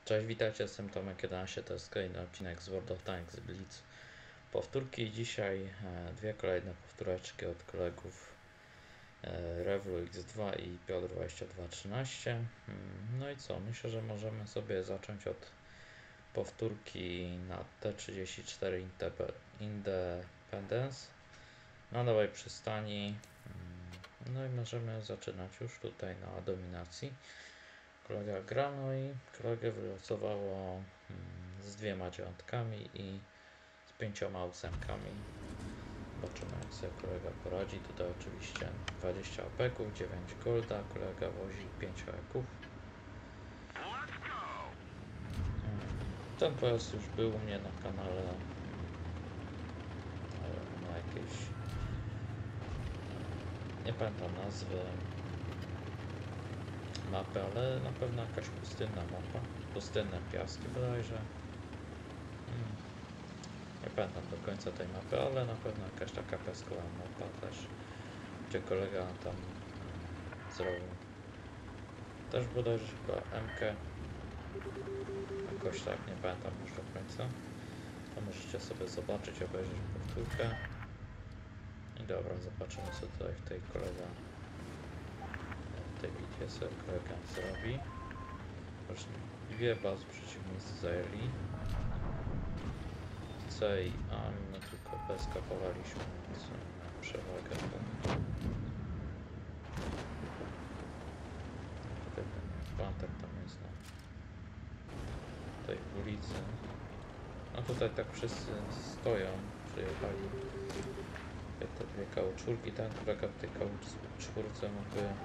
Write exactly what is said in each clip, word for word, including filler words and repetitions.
Cześć, witajcie, jestem Tomek jedenaście, to jest kolejny odcinek z World of Tanks Blitz. Powtórki dzisiaj, e, dwie kolejne powtóreczki od kolegów e, Revlu X dwa i Piotr dwadzieścia dwa trzynaście. Hmm, no i co, myślę, że możemy sobie zacząć od powtórki na T trzydzieści cztery Independence na nowej przystani. Hmm, no i możemy zaczynać już tutaj na dominacji. Kolega gra, no i kolegę wylosowało hmm, z dwiema dziewiątkami i z pięcioma ósemkami. Zobaczymy, jak sobie kolega poradzi. Tutaj oczywiście dwadzieścia apeków, dziewięć golda, kolega wozi pięć eków. Hmm. Ten pojazd już był u mnie na kanale hmm, na jakieś, nie pamiętam nazwy mapy, ale na pewno jakaś pustynna mapa, pustynne piaski bodajże. Hmm. Nie pamiętam do końca tej mapy, ale na pewno jakaś taka piaskowa mapa też, gdzie kolega tam hmm, zrobił też bodajże chyba M K, jakoś tak, nie pamiętam już do końca. To możecie sobie zobaczyć, obejrzeć powtórkę. I dobra, zobaczymy, co tutaj w tej kolega w tej bitwie sobie kolega zrobi. Już dwie bazy przeciwnicy zajęli. C i A, my tylko B skapowaliśmy, więc mamy przewagę. Tutaj ten planter tam jest na tej ulicy. A tutaj tak wszyscy stoją, przyjechali. Te dwie kauczurki, ten kolega w tej kauczurce mógłby, e,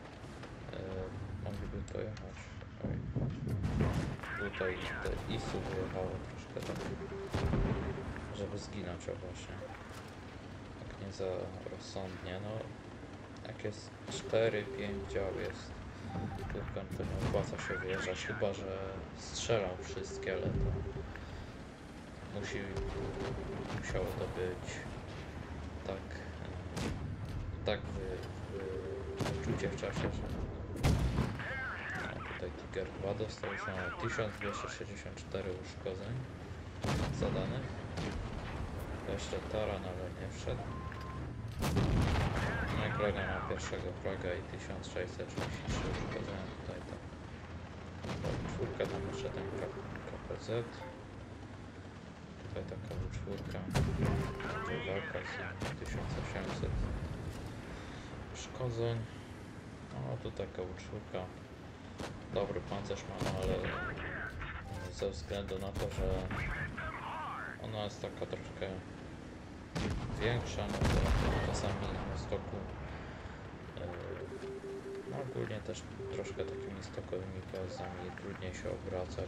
mogliby pojechać. Oj. Tutaj te isu wyjechało troszkę tak, żeby zginąć, o właśnie. Tak nie za rozsądnie, no jak jest cztery pięć dział jest, tylko to nie opłaca się wyjeżdżać, chyba że strzelał wszystkie, ale to musi, musiało to być tak, tak wy, wy, wyczucie w czasie, że no, tutaj Tiger dwa dostał już na tysiąc dwieście sześćdziesiąt cztery uszkodzeń zadanych. Jeszcze taran, ale nie wszedł. No i kolega ma pierwszego fraga i tysiąc sześćset trzydzieści trzy uszkodzenia. Tutaj ta czwórka, tam jeszcze ten K P Z. Tutaj taka czwórka, będzie walka z tysiąc osiemset uszkodzeń. No tu taka czwórka, dobry pancerz ma, ale ze względu na to, że ona jest taka troszkę większa, no to czasami na stoku yy, no ogólnie też troszkę takimi stokowymi pojazdami trudniej się obracać.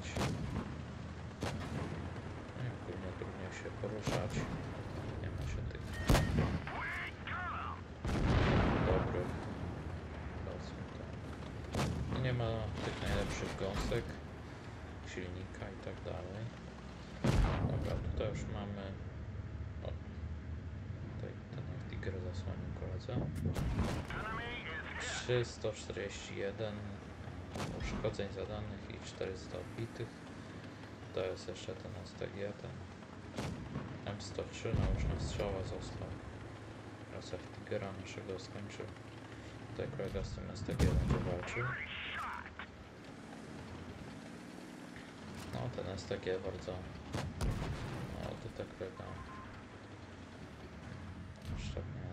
Ogólnie trudniej się poruszać, nie ma się tych dobrych, powiedzmy to, nie ma tych najlepszych gąsek, silnika i tak dalej. Dobra, tutaj już mamy, o, tutaj ten jak Tiger zasłonił koledze, trzysta czterdzieści jeden uszkodzeń zadanych i czterysta odbitych. To jest jeszcze ten S T G, ten M sto trzy, nauczna strzała został. Teraz jak Tigera naszego skończył. Tutaj kolega z tym S T G będzie walczył. No ten S T G bardzo... No tutaj kolega... Szczególnie...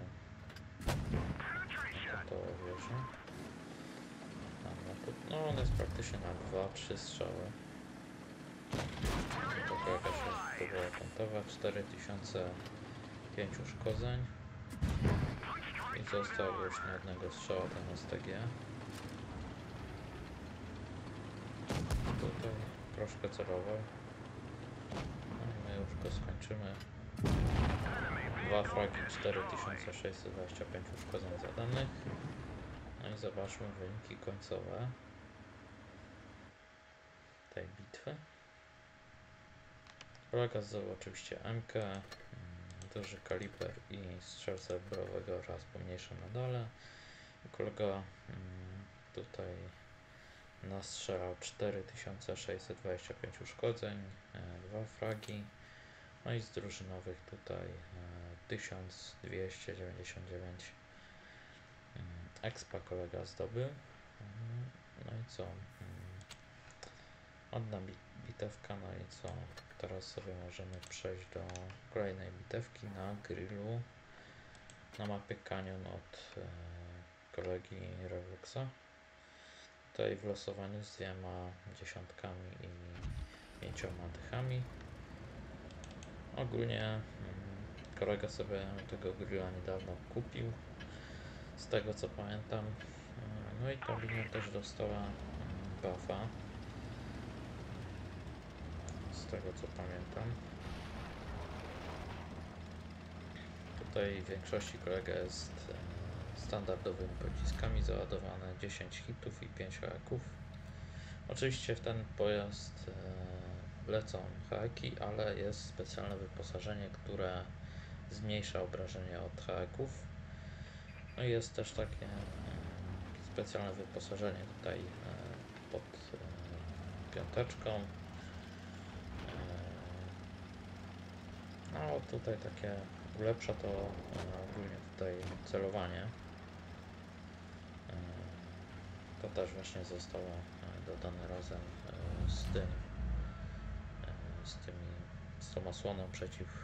Na to wieży. No on jest praktycznie na dwa trzy strzały. To kolega się próbuje kontować. cztery tysiące pięć uszkodzeń. I został już na jednego strzała ten S T G. Tutaj troszkę celował. No i my już go skończymy. Dwa fragi, cztery tysiące sześćset dwadzieścia pięć uszkodzeń zadanych. No i zobaczmy wyniki końcowe tej bitwy. Kolega zdobył oczywiście M K, duży kaliber i strzelca wyborowego oraz pomniejsze medale. Kolega tutaj nastrzelał cztery tysiące sześćset dwadzieścia pięć uszkodzeń, dwa fragi. No i z drużynowych tutaj tysiąc dwieście dziewięćdziesiąt dziewięć expa kolega zdobył. No i co? Ładna bitewka, no i co? Teraz sobie możemy przejść do kolejnej bitewki na grillu na mapie Canyon od e, kolegi Revuxa. Tutaj w losowaniu z dwiema dziesiątkami i pięcioma dychami. Ogólnie mm, kolega sobie tego grilla niedawno kupił, z tego co pamiętam. No i ta linia też dostała buffa, z tego co pamiętam. Tutaj w większości kolega jest standardowymi pociskami załadowane, dziesięć hitów i pięć haków. Oczywiście w ten pojazd lecą haki, ale jest specjalne wyposażenie, które zmniejsza obrażenia od haków. No i jest też takie specjalne wyposażenie tutaj pod piąteczką. No tutaj takie ulepsza to ogólnie tutaj celowanie. To też właśnie zostało dodane razem z tym, z tymi, z tą osłoną przeciw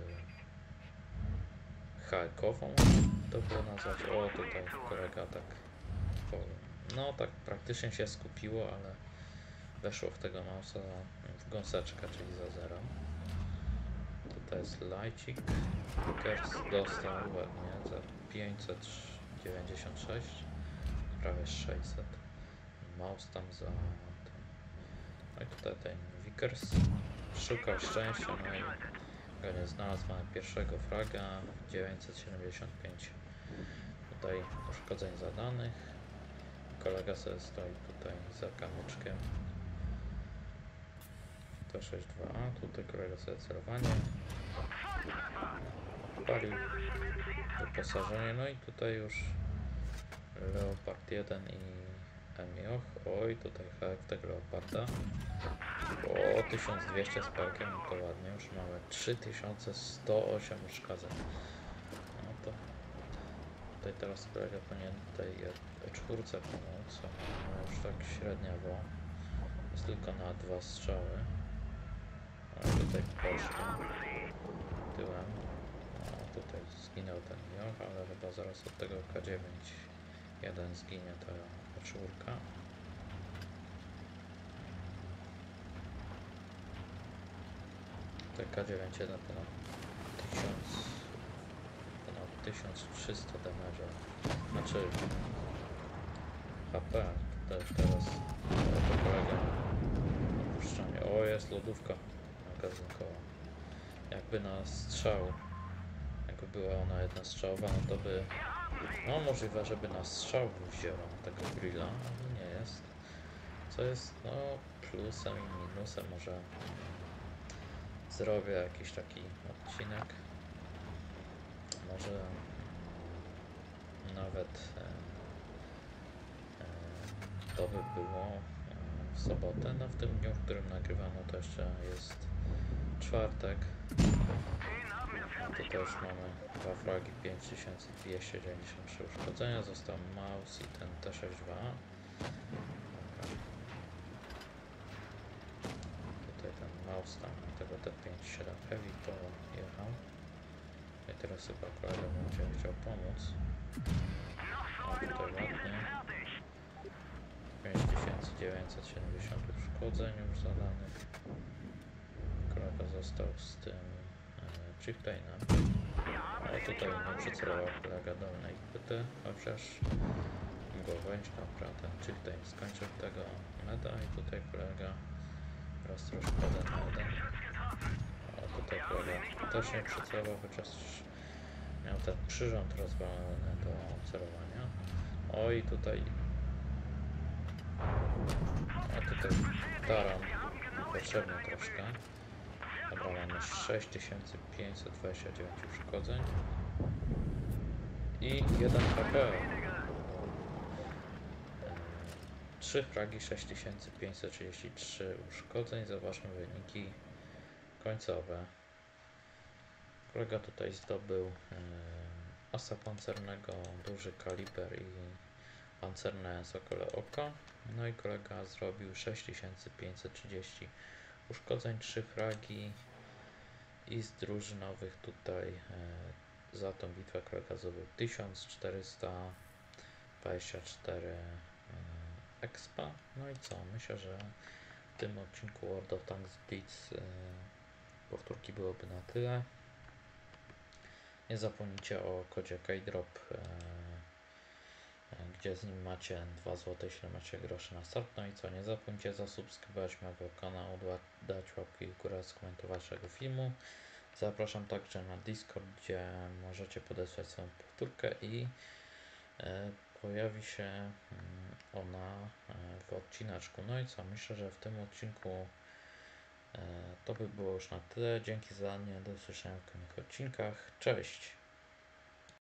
hakową. To było nazwać, o tutaj kolega tak powiem. No tak praktycznie się skupiło, ale weszło w tego mausa w gąseczkę, czyli za zero. Tutaj jest lajcik. Vickers dostał ładnie za pięćset dziewięćdziesiąt sześć, prawie sześćset. Maus tam za ten. No i tutaj ten Vickers szukał szczęścia, no i go nie znalazł. Mamy pierwszego fraga, dziewięćset siedemdziesiąt pięć tutaj uszkodzeń zadanych. Kolega sobie stoi tutaj za kamyczkiem. T sześćdziesiąt dwa A, tutaj kolega sobie celowanie. Palił wyposażenie, no i tutaj już Leopard jeden i Emioch. Oj, tutaj hak tego Leoparda. O, tysiąc dwieście z parkiem, to ładnie, już mamy trzy tysiące sto osiem uszkodzeń. No to tutaj teraz kolega powinien tej E cztery pomóc, no już tak średniowo. Jest tylko na dwa strzały. Ale tutaj poszli tyłem. A tutaj zginął ten Mioch, ale chyba zaraz od tego K dziewięć jeden zginie ta E cztery. Tutaj K dziewięć jeden ponad tysiąc, ponad tysiąc trzysta damage'a. Znaczy H P. Tutaj teraz to kolega opuszczanie. O, jest lodówka magazynkowa. Jakby na strzał, jakby była ona jedna strzałowa, no to by, no możliwe, żeby na strzał wzięła tego grilla, ale nie jest. Co jest, no, plusem i minusem. Może zrobię jakiś taki odcinek. Może nawet e, e, to by było w sobotę. No w tym dniu, w którym nagrywano, to jeszcze jest czwartek. No to też mamy dwa fragi, pięć tysięcy dwieście dziewięćdziesiąt trzy uszkodzenia. Został mouse i ten T sześćdziesiąt dwa A. Tutaj ten mouse tam tego T pięćdziesiąt siedem Heavy to jechał. I teraz chyba kolega będzie chciał pomóc. O, tutaj ładnie. pięć tysięcy dziewięćset siedemdziesiąt uszkodzeń już zadanych. Kolega został z tym e, Chieftainem. Ale tutaj nie przycelował kolega dolnej chwyty, chociaż mogło wejść. Dobra, ten Chieftain skończył tego meda i tutaj kolega raz troszkę jeden na jeden. A tutaj kolega też nie przycelował, chociaż miał ten przyrząd rozwalony do celowania. Oj, tutaj a tutaj taran potrzebny troszkę. Dobra, mamy sześć tysięcy pięćset dwadzieścia dziewięć uszkodzeń i jeden H P. trzy fragi, sześć tysięcy pięćset trzydzieści trzy uszkodzeń. Zobaczmy wyniki końcowe. Kolega tutaj zdobył yy, asa pancernego, duży kaliber i pancerne sokole oko. No i kolega zrobił sześć tysięcy pięćset trzydzieści uszkodzeń, trzy fragi i z drużynowych tutaj yy, za tą bitwę kolega zdobył tysiąc czterysta dwadzieścia cztery yy, expa. No i co? Myślę, że w tym odcinku World of Tanks Blitz yy, powtórki byłoby na tyle. Nie zapomnijcie o kodzie Keydrop, yy, gdzie z nim macie dwa złote i siedemnaście groszy na start. No i co? Nie zapomnijcie zasubskrybować mojego kanału, dać łapki w górę, skomentować tego filmu. Zapraszam także na Discord, gdzie możecie podesłać swoją powtórkę i yy, pojawi się yy, ona yy, w odcineczku. No i co? Myślę, że w tym odcinku to by było już na tyle. Dzięki za nie. Do usłyszenia w kolejnych odcinkach. Cześć!